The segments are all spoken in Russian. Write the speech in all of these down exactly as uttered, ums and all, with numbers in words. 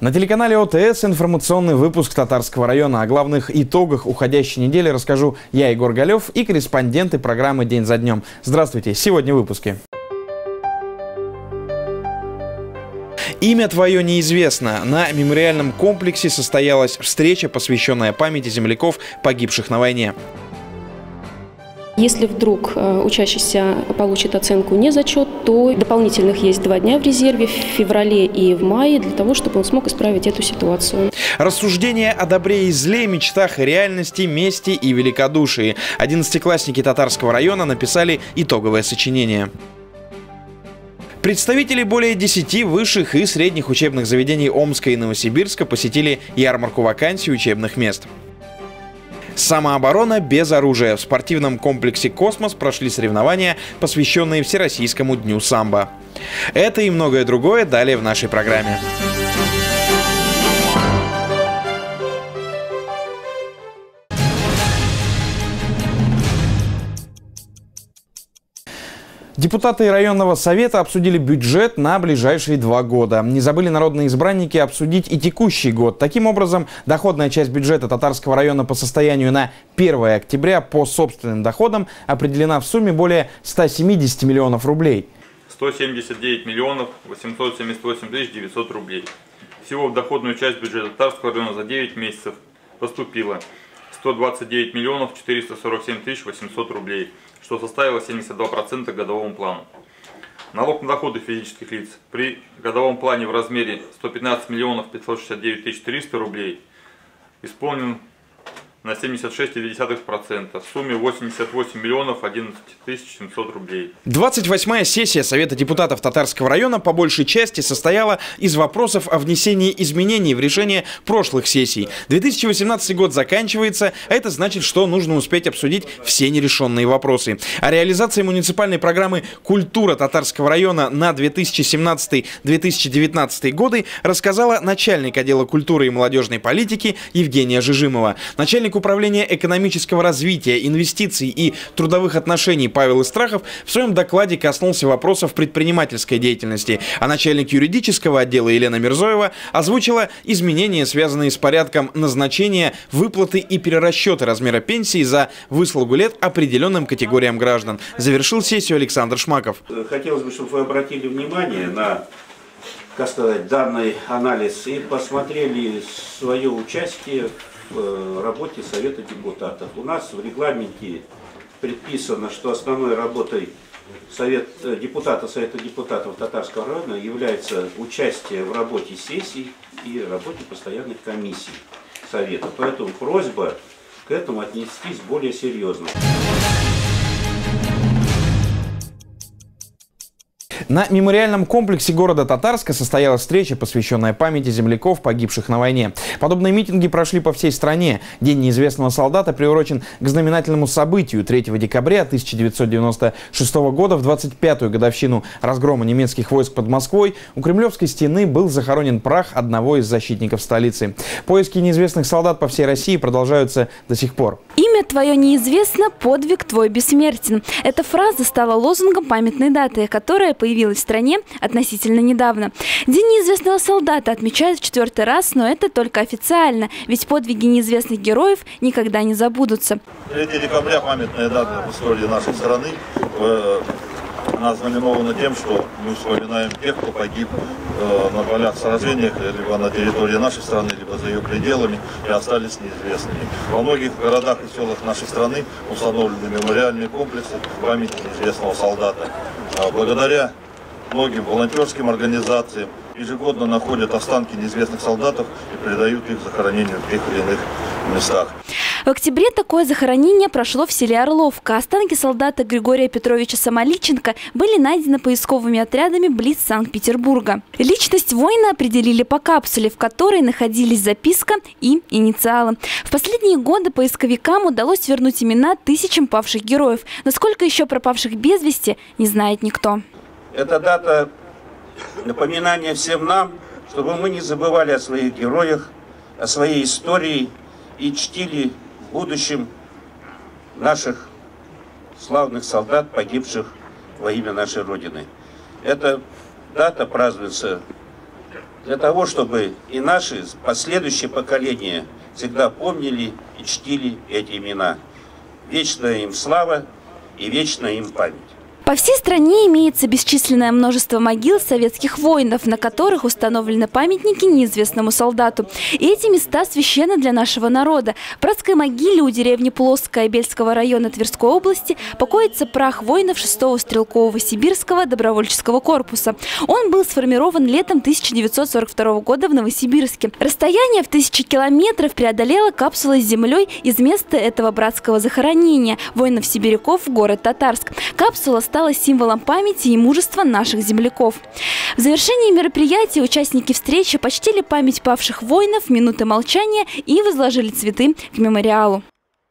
На телеканале О Тэ Эс информационный выпуск Татарского района. О главных итогах уходящей недели расскажу я, Егор Галев, и корреспонденты программы «День за днем». Здравствуйте! Сегодня в выпуске. Имя твое неизвестно. На мемориальном комплексе состоялась встреча, посвященная памяти земляков, погибших на войне. Если вдруг э, учащийся получит оценку не зачет, то дополнительных есть два дня в резерве в феврале и в мае для того, чтобы он смог исправить эту ситуацию. Рассуждения о добре и зле, мечтах и реальности, мести и великодушии. Одиннадцатиклассники Татарского района написали итоговое сочинение. Представители более десяти высших и средних учебных заведений Омска и Новосибирска посетили ярмарку вакансий учебных мест. Самооборона без оружия. В спортивном комплексе «Космос» прошли соревнования, посвященные Всероссийскому дню самбо. Это и многое другое далее в нашей программе. Депутаты районного совета обсудили бюджет на ближайшие два года. Не забыли народные избранники обсудить и текущий год. Таким образом, доходная часть бюджета Татарского района по состоянию на первое октября по собственным доходам определена в сумме более ста семидесяти миллионов рублей. сто семьдесят девять миллионов восемьсот семьдесят восемь тысяч девятьсот рублей. Всего в доходную часть бюджета Татарского района за девять месяцев поступило сто двадцать девять миллионов четыреста сорок семь тысяч восемьсот рублей, что составило семьдесят два процента к годовому плану. Налог на доходы физических лиц при годовом плане в размере сто пятнадцать миллионов пятьсот шестьдесят девять тысяч триста рублей исполнен на семьдесят шесть целых две десятых процента в сумме восемьдесят восемь миллионов одиннадцать тысяч семьсот рублей. двадцать восьмая сессия Совета депутатов Татарского района по большей части состояла из вопросов о внесении изменений в решение прошлых сессий. две тысячи восемнадцатый год заканчивается, а это значит, что нужно успеть обсудить все нерешенные вопросы. О реализации муниципальной программы «Культура» Татарского района на две тысячи семнадцатый — две тысячи девятнадцатый годы рассказала начальник отдела культуры и молодежной политики Евгения Жижимова. Начальник управления экономического развития, инвестиций и трудовых отношений Павел Истрахов в своем докладе коснулся вопросов предпринимательской деятельности, а начальник юридического отдела Елена Мирзоева озвучила изменения, связанные с порядком назначения, выплаты и перерасчета размера пенсии за выслугу лет определенным категориям граждан. Завершил сессию Александр Шмаков. Хотелось бы, чтобы вы обратили внимание на, как сказать, данный анализ и посмотрели свое участие в работе Совета депутатов. У нас в регламенте предписано, что основной работой Совет, депутата Совета депутатов Татарского района является участие в работе сессий и работе постоянных комиссий Совета. Поэтому просьба к этому отнестись более серьезно. На мемориальном комплексе города Татарска состоялась встреча, посвященная памяти земляков, погибших на войне. Подобные митинги прошли по всей стране. День неизвестного солдата приурочен к знаменательному событию. третьего декабря тысяча девятьсот девяносто шестого года, в двадцать пятую годовщину разгрома немецких войск под Москвой, у Кремлевской стены был захоронен прах одного из защитников столицы. Поиски неизвестных солдат по всей России продолжаются до сих пор. Имя твое неизвестно, подвиг твой бессмертен. Эта фраза стала лозунгом памятной даты, которая появилась в стране относительно недавно. День неизвестного солдата отмечают в четвертый раз, но это только официально, ведь подвиги неизвестных героев никогда не забудутся. третьего декабря памятная дата в истории нашей страны. Она знаменована тем, что мы вспоминаем тех, кто погиб э, на полях сражениях, либо на территории нашей страны, либо за ее пределами, и остались неизвестными. Во многих городах и селах нашей страны установлены мемориальные комплексы памяти неизвестного солдата. А благодаря многим волонтерским организациям ежегодно находят останки неизвестных солдатов и передают их захоронению в тех или иных местах. В октябре такое захоронение прошло в селе Орловка. Останки солдата Григория Петровича Самоличенко были найдены поисковыми отрядами близ Санкт-Петербурга. Личность воина определили по капсуле, в которой находились записка и инициалы. В последние годы поисковикам удалось вернуть имена тысячам павших героев. Но сколько еще пропавших без вести, не знает никто. Эта дата напоминания всем нам, чтобы мы не забывали о своих героях, о своей истории и чтили в будущем наших славных солдат, погибших во имя нашей Родины. Эта дата празднуется для того, чтобы и наши последующие поколения всегда помнили и чтили эти имена. Вечная им слава и вечная им память. По всей стране имеется бесчисленное множество могил советских воинов, на которых установлены памятники неизвестному солдату. И эти места священны для нашего народа. В братской могиле у деревни Плоская Бельского района Тверской области покоится прах воинов шестого стрелкового сибирского добровольческого корпуса. Он был сформирован летом тысяча девятьсот сорок второго года в Новосибирске. Расстояние в тысячи километров преодолела капсула с землей из места этого братского захоронения воинов-сибиряков в город Татарск. Капсула стала символом памяти и мужества наших земляков. В завершении мероприятия участники встречи почтили память павших воинов, минуты молчания и возложили цветы к мемориалу.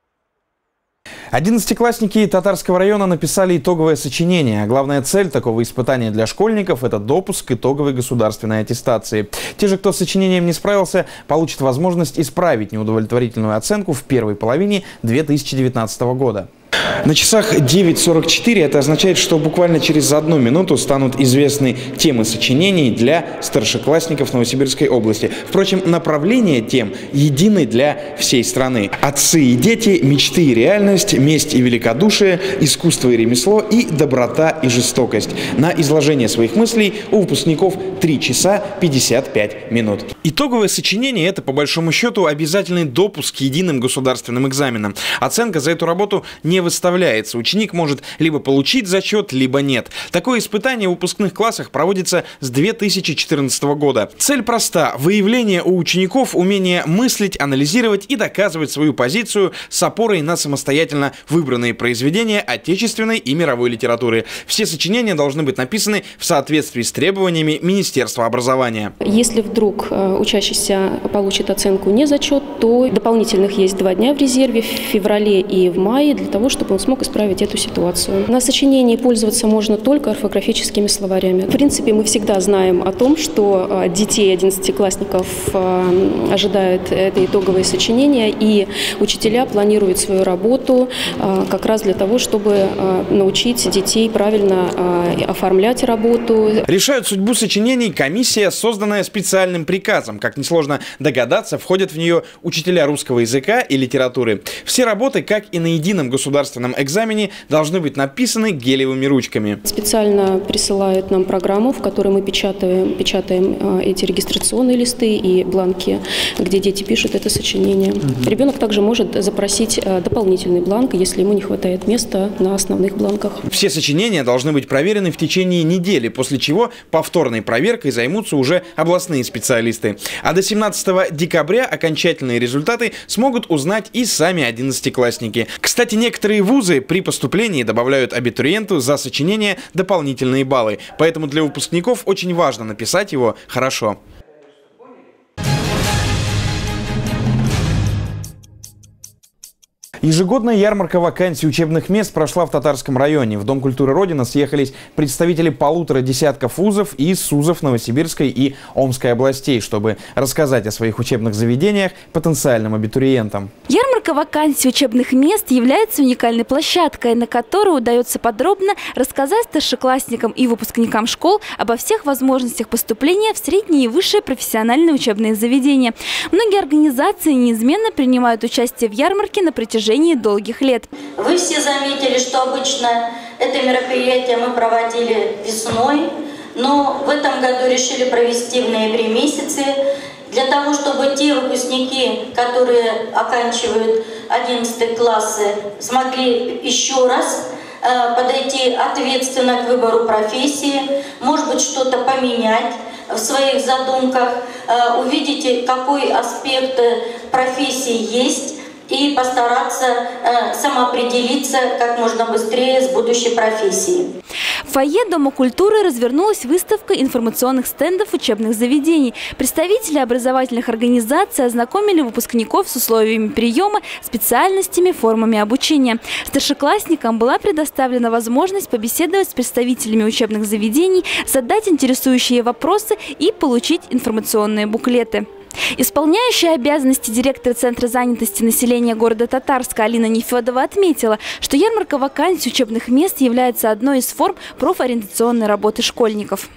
Одиннадцатиклассники Татарского района написали итоговое сочинение. Главная цель такого испытания для школьников – это допуск к итоговой государственной аттестации. Те же, кто с сочинением не справился, получат возможность исправить неудовлетворительную оценку в первой половине две тысячи девятнадцатого года. На часах девять сорок четыре это означает, что буквально через одну минуту станут известны темы сочинений для старшеклассников Новосибирской области. Впрочем, направление тем едины для всей страны. Отцы и дети, мечты и реальность, месть и великодушие, искусство и ремесло и доброта и жестокость. На изложение своих мыслей у выпускников три часа пятьдесят пять минут. Итоговое сочинение – это, по большому счету, обязательный допуск к единым государственным экзаменам. Оценка за эту работу не выставляется. Ученик может либо получить зачет, либо нет. Такое испытание в выпускных классах проводится с две тысячи четырнадцатого года. Цель проста – выявление у учеников умения мыслить, анализировать и доказывать свою позицию с опорой на самостоятельно выбранные произведения отечественной и мировой литературы. Все сочинения должны быть написаны в соответствии с требованиями Министерства образования. Если вдруг учащийся получит оценку не зачет, то дополнительных есть два дня в резерве в феврале и в мае для того, чтобы он смог исправить эту ситуацию. На сочинении пользоваться можно только орфографическими словарями. В принципе, мы всегда знаем о том, что детей одиннадцатиклассников ожидает это итоговое сочинение, и учителя планируют свою работу как раз для того, чтобы научить детей правильно оформлять работу. Решают судьбу сочинений комиссия, созданная специальным приказом. Как несложно догадаться, входят в нее учителя русского языка и литературы. Все работы, как и на едином государственном экзамене, должны быть написаны гелевыми ручками. Специально присылают нам программу, в которой мы печатаем, печатаем эти регистрационные листы и бланки, где дети пишут это сочинение. Угу. Ребенок также может запросить дополнительный бланк, если ему не хватает места на основных бланках. Все сочинения должны быть проверены в течение недели, после чего повторной проверкой займутся уже областные специалисты. А до семнадцатого декабря окончательные результаты смогут узнать и сами одиннадцатиклассники. Кстати, некоторые вузы при поступлении добавляют абитуриенту за сочинение дополнительные баллы, поэтому для выпускников очень важно написать его хорошо. Ежегодная ярмарка вакансий учебных мест прошла в Татарском районе. В Дом культуры Родина съехались представители полутора десятков вузов и СУЗов Новосибирской и Омской областей, чтобы рассказать о своих учебных заведениях потенциальным абитуриентам. Ярмарка вакансий учебных мест является уникальной площадкой, на которой удается подробно рассказать старшеклассникам и выпускникам школ обо всех возможностях поступления в средние и высшие профессиональные учебные заведения. Многие организации неизменно принимают участие в ярмарке на протяжении долгих лет. Вы все заметили, что обычно это мероприятие мы проводили весной, но в этом году решили провести в ноябре месяце, для того, чтобы те выпускники, которые оканчивают одиннадцатые классы, смогли еще раз э, подойти ответственно к выбору профессии, может быть, что-то поменять в своих задумках, э, увидите, какой аспект профессии есть, и постараться э, самоопределиться как можно быстрее с будущей профессией. В фойе Дома культуры развернулась выставка информационных стендов учебных заведений. Представители образовательных организаций ознакомили выпускников с условиями приема, специальностями, формами обучения. Старшеклассникам была предоставлена возможность побеседовать с представителями учебных заведений, задать интересующие вопросы и получить информационные буклеты. Исполняющая обязанности директора Центра занятости населения города Татарска Алина Нефедова отметила, что ярмарка вакансий учебных мест является одной из форм профориентационной работы школьников.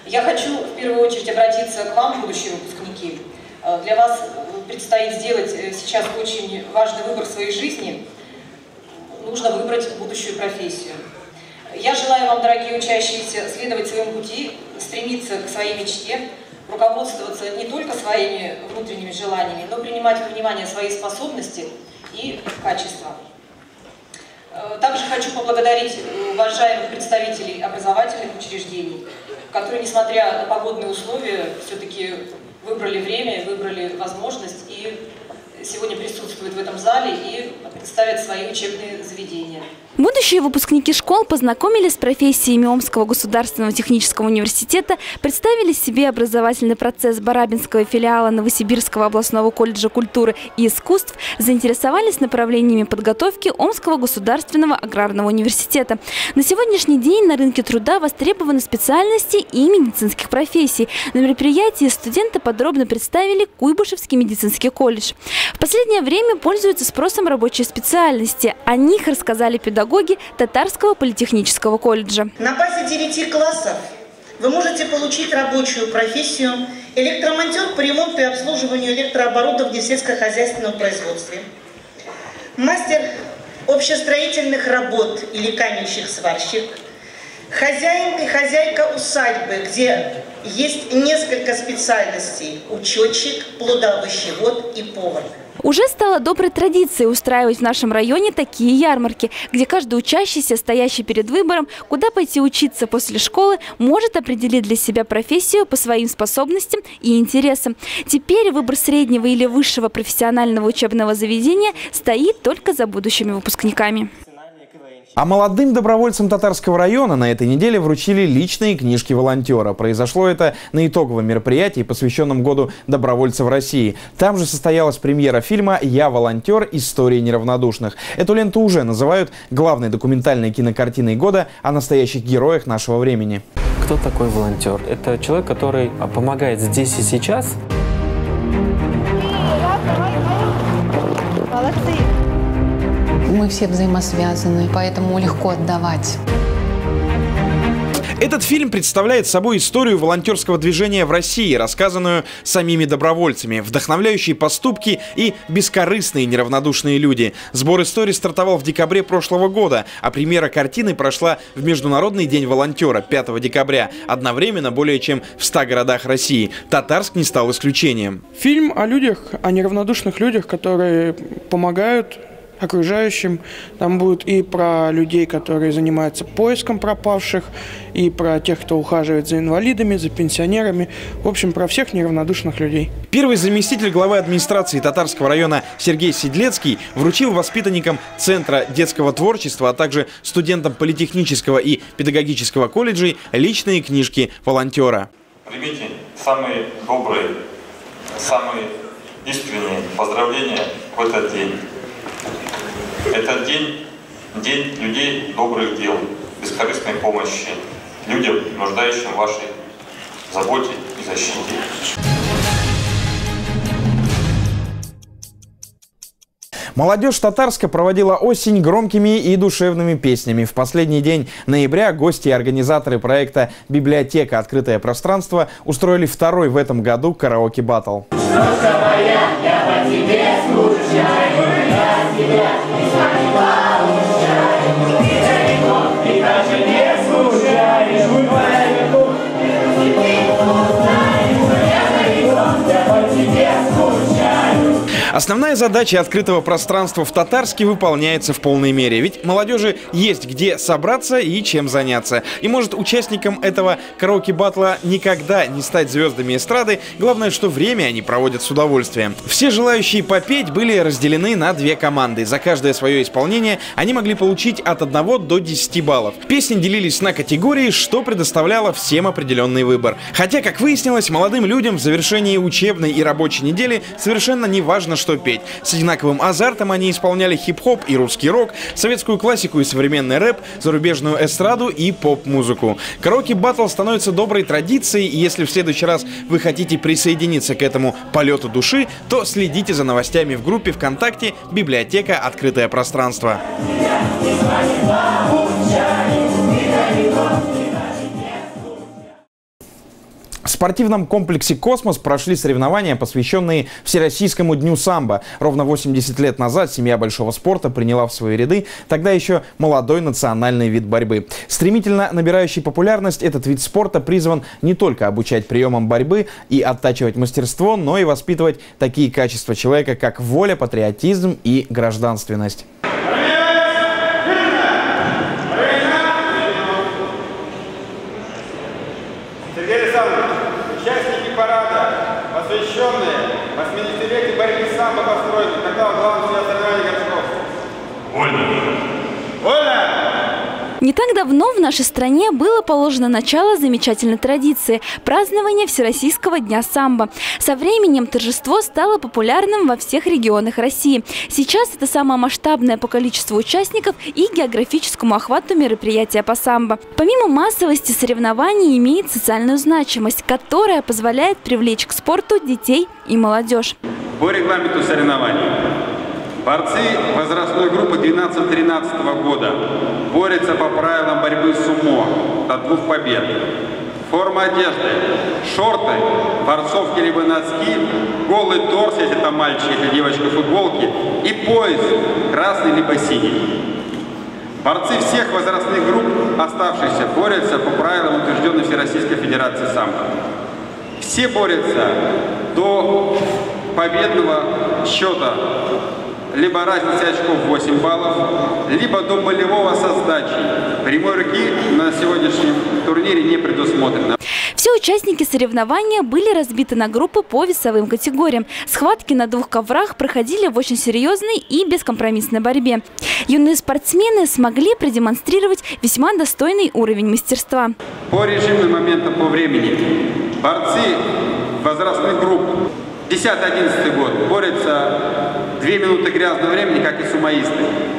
Я хочу в первую очередь обратиться к вам, будущие выпускники. Для вас предстоит сделать сейчас очень важный выбор в своей жизни. Нужно выбрать будущую профессию. Я желаю вам, дорогие учащиеся, следовать своему пути, стремиться к своей мечте, руководствоваться не только своими внутренними желаниями, но принимать во внимание свои способности и качества. Также хочу поблагодарить уважаемых представителей образовательных учреждений, которые, несмотря на погодные условия, все-таки выбрали время, выбрали возможность и сегодня присутствуют в этом зале и представят свои учебные заведения. Будущие выпускники школ познакомились с профессиями Омского государственного технического университета, представили себе образовательный процесс Барабинского филиала Новосибирского областного колледжа культуры и искусств, заинтересовались направлениями подготовки Омского государственного аграрного университета. На сегодняшний день на рынке труда востребованы специальности и медицинских профессий. На мероприятии студенты подробно представили Куйбышевский медицинский колледж. В последнее время пользуются спросом рабочие специальности. О них рассказали педагоги Татарского политехнического колледжа. На базе девяти классов вы можете получить рабочую профессию электромонтер по ремонту и обслуживанию электрооборудования в сельскохозяйственном производстве, мастер общестроительных работ или каменщик-сварщик, хозяин и хозяйка усадьбы, где есть несколько специальностей: учетчик, плодоовощевод и повар. Уже стало доброй традицией устраивать в нашем районе такие ярмарки, где каждый учащийся, стоящий перед выбором, куда пойти учиться после школы, может определить для себя профессию по своим способностям и интересам. Теперь выбор среднего или высшего профессионального учебного заведения стоит только за будущими выпускниками. А молодым добровольцам Татарского района на этой неделе вручили личные книжки волонтера. Произошло это на итоговом мероприятии, посвященном Году добровольцев России. Там же состоялась премьера фильма «Я волонтер. Истории неравнодушных». Эту ленту уже называют главной документальной кинокартиной года о настоящих героях нашего времени. Кто такой волонтер? Это человек, который помогает здесь и сейчас. Молодцы! Мы все взаимосвязаны, поэтому легко отдавать. Этот фильм представляет собой историю волонтерского движения в России, рассказанную самими добровольцами, вдохновляющие поступки и бескорыстные неравнодушные люди. Сбор истории стартовал в декабре прошлого года, а премьера картины прошла в Международный день волонтера пятого декабря, одновременно более чем в ста городах России. Татарск не стал исключением. Фильм о людях, о неравнодушных людях, которые помогают окружающим. Там будет и про людей, которые занимаются поиском пропавших, и про тех, кто ухаживает за инвалидами, за пенсионерами. В общем, про всех неравнодушных людей. Первый заместитель главы администрации Татарского района Сергей Седлецкий вручил воспитанникам Центра детского творчества, а также студентам политехнического и педагогического колледжей личные книжки волонтера. Примите самые добрые, самые искренние поздравления в этот день. Этот день – день людей добрых дел, бескорыстной помощи, людям, нуждающим в вашей заботе и защите. Молодежь Татарска проводила осень громкими и душевными песнями. В последний день ноября гости и организаторы проекта «Библиотека. Открытое пространство» устроили второй в этом году караоке-баттл. Основная задача открытого пространства в Татарске выполняется в полной мере. Ведь молодежи есть где собраться и чем заняться. И может участникам этого караоке-баттла никогда не стать звездами эстрады. Главное, что время они проводят с удовольствием. Все желающие попеть были разделены на две команды. За каждое свое исполнение они могли получить от одного до десяти баллов. Песни делились на категории, что предоставляло всем определенный выбор. Хотя, как выяснилось, молодым людям в завершении учебной и рабочей недели совершенно не важно, что петь. С одинаковым азартом они исполняли хип-хоп и русский рок, советскую классику и современный рэп, зарубежную эстраду и поп-музыку. Караоке-баттл становится доброй традицией, и если в следующий раз вы хотите присоединиться к этому полету души, то следите за новостями в группе ВКонтакте «Библиотека. Открытое пространство». спортивном комплексе «Космос» прошли соревнования, посвященные Всероссийскому дню самбо. Ровно восемьдесят лет назад семья большого спорта приняла в свои ряды тогда еще молодой национальный вид борьбы. Стремительно набирающий популярность, этот вид спорта призван не только обучать приемам борьбы и оттачивать мастерство, но и воспитывать такие качества человека, как воля, патриотизм и гражданственность. Сергей Александрович, участники парада, посвященные восьмидесятилетию борьбы самбо, построены, когда главный соревнование городского. Вольно. Вольно! Не так давно в нашей стране было положено начало замечательной традиции – празднования Всероссийского дня самбо. Со временем торжество стало популярным во всех регионах России. Сейчас это самое масштабное по количеству участников и географическому охвату мероприятия по самбо. Помимо массовости соревнований имеет социальную значимость, которая позволяет привлечь к спорту детей и молодежь. По регламенту соревнований борцы возрастной группы двенадцать-тринадцатого года борются по правилам борьбы сумо до двух побед. Форма одежды: шорты, борцовки либо носки, голый торс, если это мальчик, если девочка, футболки, и пояс красный либо синий. Борцы всех возрастных групп, оставшиеся, борются по правилам, утвержденной Всероссийской Федерации самбо. Все борются до победного счета, либо разница очков восемь баллов, либо до болевого со сдачей. Прямой руки на сегодняшнем турнире не предусмотрено. Все участники соревнования были разбиты на группы по весовым категориям. Схватки на двух коврах проходили в очень серьезной и бескомпромиссной борьбе. Юные спортсмены смогли продемонстрировать весьма достойный уровень мастерства. По режимным моментам по времени борцы возрастных групп десятый-одиннадцатый год борются две минуты грязного времени, как и сумоисты.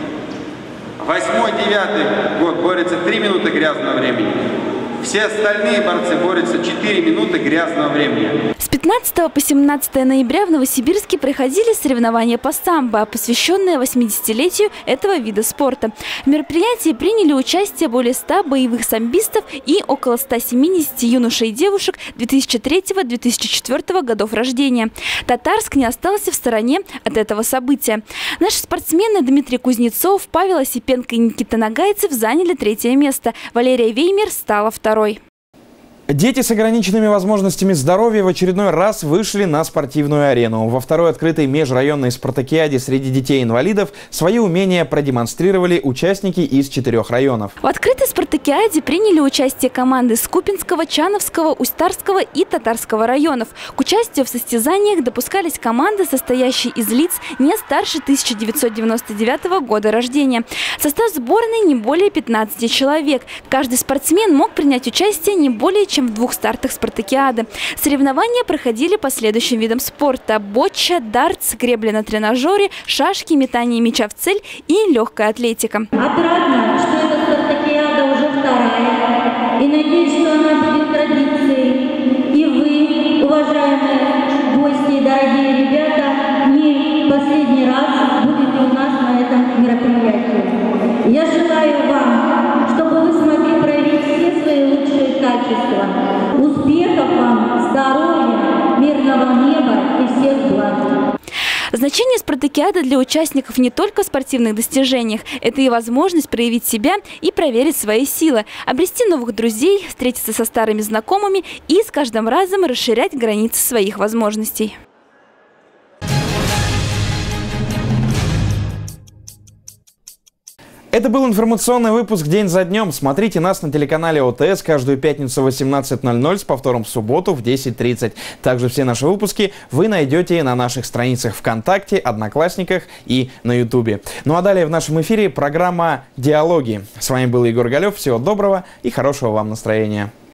восьмой-девятый год борются три минуты грязного времени. Все остальные борцы борются четыре минуты грязного времени. С пятнадцатого по семнадцатое ноября в Новосибирске проходили соревнования по самбо, посвященные восьмидесятилетию этого вида спорта. В мероприятии приняли участие более ста боевых самбистов и около ста семидесяти юношей и девушек две тысячи третьего — две тысячи четвёртого годов рождения. Татарск не остался в стороне от этого события. Наши спортсмены Дмитрий Кузнецов, Павел Осипенко и Никита Нагайцев заняли третье место. Валерия Веймер стала второй. Дети с ограниченными возможностями здоровья в очередной раз вышли на спортивную арену. Во второй открытой межрайонной спартакиаде среди детей-инвалидов свои умения продемонстрировали участники из четырех районов. В открытой спартакиаде приняли участие команды Скупинского, Чановского, Усть-Тарского и Татарского районов. К участию в состязаниях допускались команды, состоящие из лиц не старше тысяча девятьсот девяносто девятого года рождения. Состав сборной не более пятнадцати человек. Каждый спортсмен мог принять участие не более чем в двух стартах спартакиады. Соревнования проходили по следующим видам спорта: боча, дартс, гребля на тренажере, шашки, метание мяча в цель и легкая атлетика. Отрадно, что эта спартакиада уже вторая, и надеюсь, что она будет традицией. И вы, уважаемые гости и дорогие ребята, не последний раз будете у нас на этом мероприятии. Я желаю вам, чтобы вы смогли проявить все свои лучшие качества. Успехов вам, здоровья, мирного неба и всех благ. Значение спартакиады для участников не только в спортивных достижениях. Это и возможность проявить себя и проверить свои силы, обрести новых друзей, встретиться со старыми знакомыми и с каждым разом расширять границы своих возможностей. Это был информационный выпуск «День за днем». Смотрите нас на телеканале ОТС каждую пятницу в восемнадцать ноль ноль с повтором в субботу в десять тридцать. Также все наши выпуски вы найдете на наших страницах ВКонтакте, Одноклассниках и на Ютубе. Ну а далее в нашем эфире программа «Диалоги». С вами был Егор Галев. Всего доброго и хорошего вам настроения.